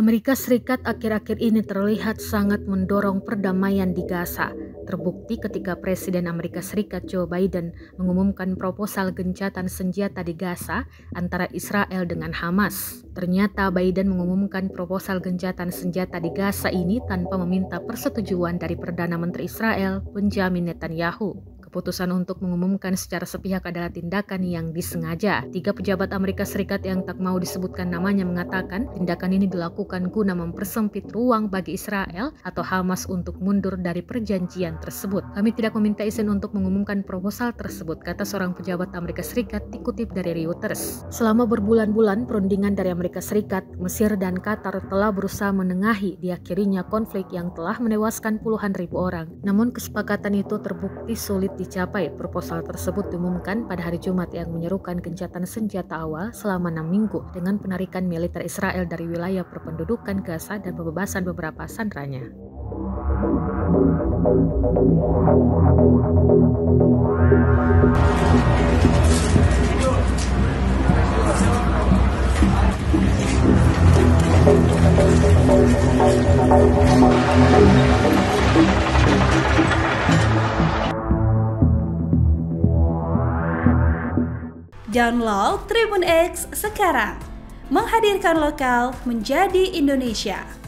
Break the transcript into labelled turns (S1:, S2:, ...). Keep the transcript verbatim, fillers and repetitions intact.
S1: Amerika Serikat akhir-akhir ini terlihat sangat mendorong perdamaian di Gaza. Terbukti ketika Presiden Amerika Serikat Joe Biden mengumumkan proposal gencatan senjata di Gaza antara Israel dengan Hamas. Ternyata Biden mengumumkan proposal gencatan senjata di Gaza ini tanpa meminta persetujuan dari Perdana Menteri Israel, Benjamin Netanyahu. Keputusan untuk mengumumkan secara sepihak adalah tindakan yang disengaja. Tiga pejabat Amerika Serikat yang tak mau disebutkan namanya mengatakan tindakan ini dilakukan guna mempersempit ruang bagi Israel atau Hamas untuk mundur dari perjanjian tersebut. Kami tidak meminta izin untuk mengumumkan proposal tersebut, kata seorang pejabat Amerika Serikat dikutip dari Reuters. Selama berbulan-bulan, perundingan dari Amerika Serikat, Mesir, dan Qatar telah berusaha menengahi diakhirinya konflik yang telah menewaskan puluhan ribu orang. Namun kesepakatan itu terbukti sulit dicapai. Proposal tersebut diumumkan pada hari Jumat yang menyerukan gencatan senjata awal selama enam minggu dengan penarikan militer Israel dari wilayah perpendudukan Gaza dan pembebasan beberapa sandaranya.
S2: Download Tribun X sekarang, menghadirkan lokal menjadi Indonesia.